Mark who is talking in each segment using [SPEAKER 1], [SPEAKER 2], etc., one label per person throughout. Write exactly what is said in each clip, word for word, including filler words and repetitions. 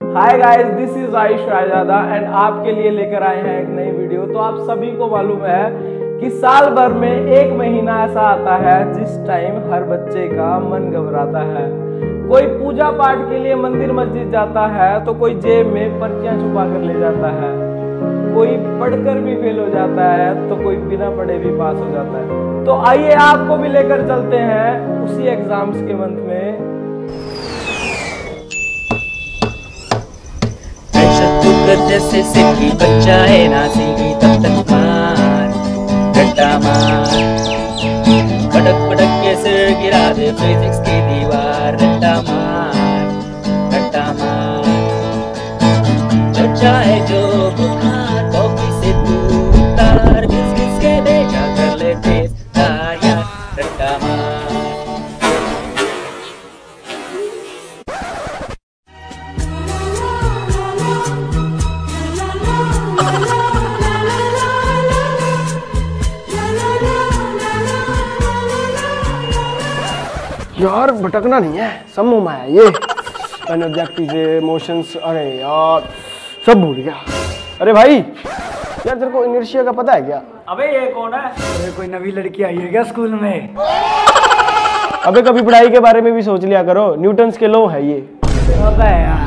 [SPEAKER 1] Hi guys, this is Ayush Raizada and आपके लिए लेकर आए हैं एक नई वीडियो। तो आप सभी को मालूम है कि साल भर में एक महीना ऐसा आता है जिस टाइम हर बच्चे का मन घबराता है। कोई पूजा पाठ के लिए मंदिर मस्जिद जाता है तो कोई जेब में पर्चियां छुपा कर ले जाता है, कोई पढ़कर भी फेल हो जाता है तो कोई बिना पढ़े भी पास हो जाता है। तो आइए आपको भी लेकर चलते हैं उसी एग्जाम्स के मंथ में।
[SPEAKER 2] जैसे सिक्की बच्चा है ना सीखी तब तक मार गट्टा मार, पटक पटक के सिर गिरा दे फिजिक्स की दीवार। रट्टा मार रट्टा मार, बच्चा है जो बुखार कॉफी से तू तार, घिस घिस के देखा कर ले टेस्ट तार यार। रट्टा मार
[SPEAKER 1] यार, भटकना नहीं है, सब मुंह में है ये एनर्जेटिक इमोशंस। अरे यार सब भूल गया। अरे भाई यार, तेरे को इनर्शिया का पता है क्या?
[SPEAKER 3] अबे ये कौन है? अरे कोई नवी लड़की आई है क्या स्कूल में?
[SPEAKER 1] अबे कभी पढ़ाई के बारे में भी सोच लिया करो, न्यूटन्स के लॉ है ये।
[SPEAKER 3] अबे यार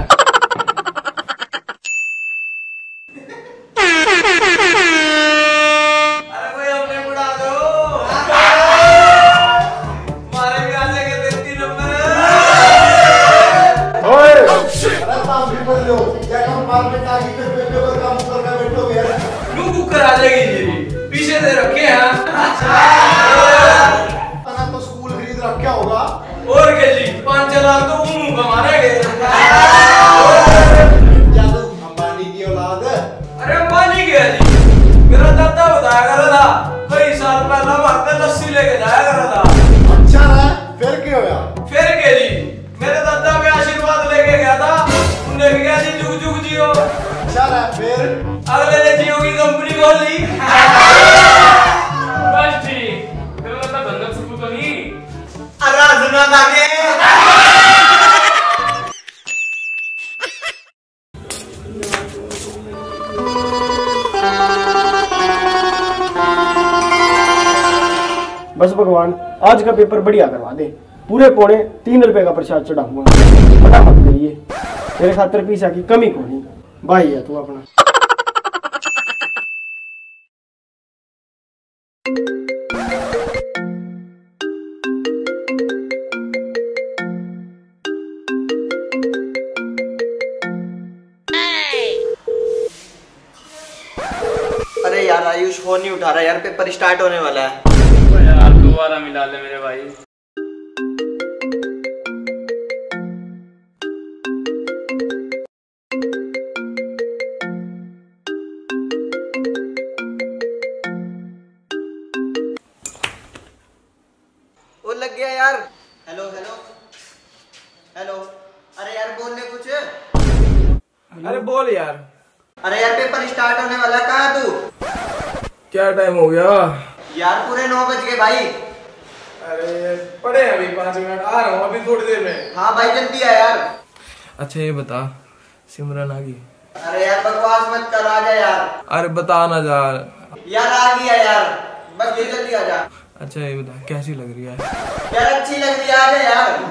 [SPEAKER 1] पीछे दे रखे हैं
[SPEAKER 4] तो स्कूल खरीद रखा होगा
[SPEAKER 1] और के जी पांच लाख तो उन कमाने गए।
[SPEAKER 4] जादू अंबानी की औलाद।
[SPEAKER 1] अरे अंबानी की है जी, मेरा दादा बताया करा था कई साल पहला वक्त लस्सी लेके जाया करा था।
[SPEAKER 4] अच्छा है, फिर क्या होया?
[SPEAKER 1] फिर के जी मेरे दादा में आशीर्वाद लेके गया था, उन्हें भी कहा जी जुग जुग जियो।
[SPEAKER 4] अच्छा है, फिर
[SPEAKER 1] अगले ने जियो की कंपनी खोल ली।
[SPEAKER 5] बस ठीक, तेरा दादा बंधक सुकू तो नहीं?
[SPEAKER 1] आराधना लागे। बस भगवान आज का पेपर बढ़िया करवा दे, पूरे पौने तीन रुपए का प्रसाद चढ़ाऊंगा। बड़ा मत करिए, तेरे खातिर पैसा की कमी को नहीं। भाई है तू अपना।
[SPEAKER 6] अरे यार आयुष फोन नहीं उठा रहा यार, पेपर स्टार्ट होने वाला है।
[SPEAKER 5] तो यार दोबारा मिला ले मेरे भाई।
[SPEAKER 6] वो लग गया यार। हेलो हेलो हेलो, अरे यार बोल ले कुछ।
[SPEAKER 1] अरे बोल यार।
[SPEAKER 6] अरे यार पेपर स्टार्ट होने वाला, कहाँ है तू?
[SPEAKER 1] क्या टाइम हो गया
[SPEAKER 6] यार? पूरे नौ बज गए भाई।
[SPEAKER 1] अरे पढ़े अभी पाँच मिनट, आ रहा हूँ अभी थोड़ी देर में।
[SPEAKER 6] हाँ भाई जल्दी आ यार।
[SPEAKER 1] अच्छा ये बता, सिमरन आ गई?
[SPEAKER 6] अरे यार बकवास मत कर, आ जा यार।
[SPEAKER 1] अरे बता ना जा
[SPEAKER 6] यार आ गया यार, बस ये जल्दी आ जा।
[SPEAKER 1] अच्छा ये बता कैसी लग रही है?
[SPEAKER 6] यार अच्छी लग रही है, आ जा यार।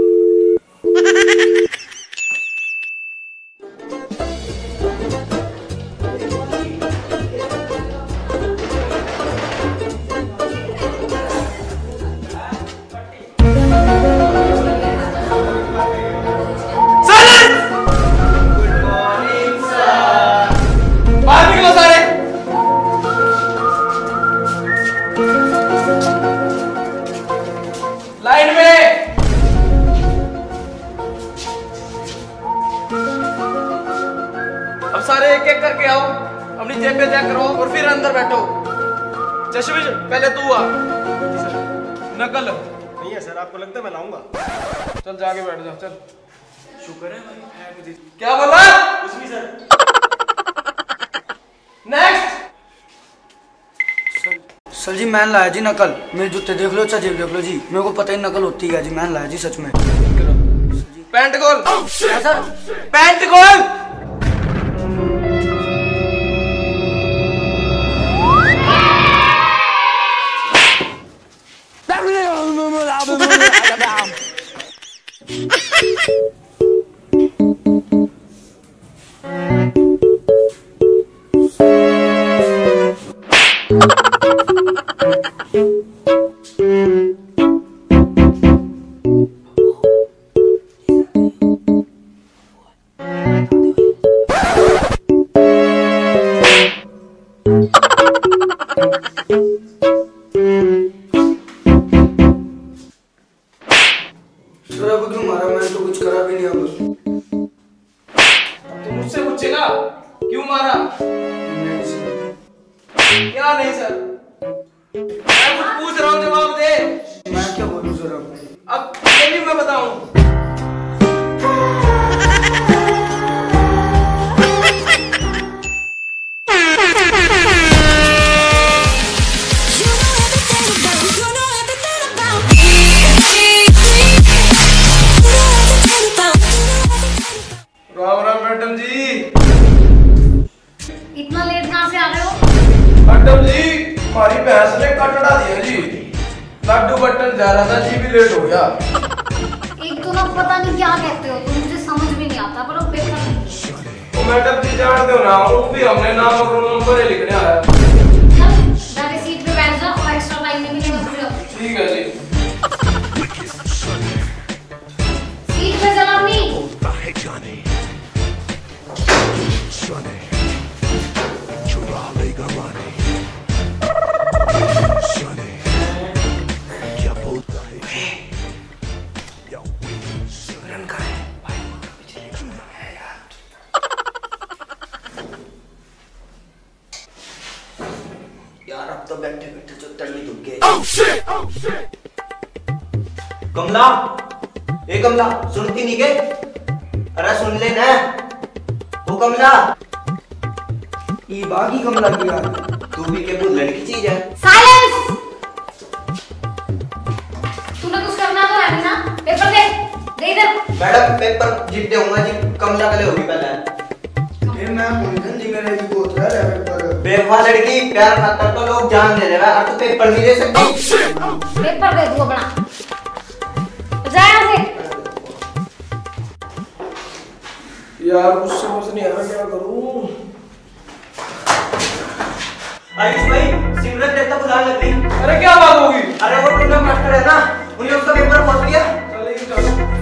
[SPEAKER 1] लाइन में अब सारे एक एक करके आओ, अपनी जेब पे चेक करो और फिर अंदर बैठो। जशविश पहले तू आ। नकल
[SPEAKER 4] नहीं है सर, आपको लगता है मैं लाऊंगा?
[SPEAKER 1] चल जाके बैठ जा, चल।
[SPEAKER 5] शुक्र है भाई।
[SPEAKER 1] क्या बोला?
[SPEAKER 4] कुछ नहीं सर।
[SPEAKER 1] नेक्स्ट।
[SPEAKER 3] सर जी मैंने लाया जी नकल, मेरे जूते देख लो, अच्छा जेब देख लो जी, मेरे को पता ही नकल होती है जी, मैंने लाया जी सच में। सर जी
[SPEAKER 1] पैंट खोल।
[SPEAKER 6] क्या सर?
[SPEAKER 1] पैंट खोल। क्यों मारा? क्या नहीं सर, मैं कुछ पूछ रहा हूँ, जवाब दे।
[SPEAKER 3] मैं क्या बोलूं सर?
[SPEAKER 1] अब ये भी मैं बताऊं? राम राम मैडम जी।
[SPEAKER 7] इतना लेट कहाँ से आ रहे हो?
[SPEAKER 1] मैडम जी, हमारी भैंस ने कटड़ा दिया जी, लड्डू बटन जा रहा था जी, भी लेट हो गया।
[SPEAKER 7] एक तो ना पता नहीं क्या कहते हो तुम, मुझे समझ भी नहीं आता, पर वो पेपर नहीं।
[SPEAKER 1] तो मैडम जी जानते हो ना, वो भी हमने नाम और रोल नंबर लिखने आया।
[SPEAKER 7] चल जाके सीट पे बैठ जा और एक्स्ट्रा टाइम नहीं मिलेगा तुझे।
[SPEAKER 1] ठीक है जी।
[SPEAKER 7] सीट पे चल अपनी।
[SPEAKER 6] यार अब तो बैठे बैठे चुत्तर में दुख गए। कमला, ए कमला, सुनती नहीं के? अरे सुन ले ना। वो कमला, ये बागी कमला की यार, तू भी के बहुत लड़की चीज है।
[SPEAKER 7] साइलेंस। तूने कुछ करना तो है ना? पेपर दे, दे इधर।
[SPEAKER 6] मैडम पेपर जीत दूंगा जी, कमला के लिए होगी पहले।
[SPEAKER 3] फिर मैं मुंडन जी मेरे भी बहुत रहा है पेपर।
[SPEAKER 6] बेवफा लड़की, प्यार खातर तो लोग जान दे रहे हैं, और तू पेपर नहीं दे सकती।
[SPEAKER 7] पेपर दे दो अपना, जा यहाँ से।
[SPEAKER 1] यार कुछ समझ नहीं आ रहा, क्या करूं?
[SPEAKER 6] आयुष भाई, सिमरन देवता बुलाने लग गई।
[SPEAKER 1] अरे क्या बात होगी?
[SPEAKER 6] अरे वो टुन्ना मास्टर है ना, उन्हें उसका पेपर पहुंच गया।
[SPEAKER 1] चल लेके चलो।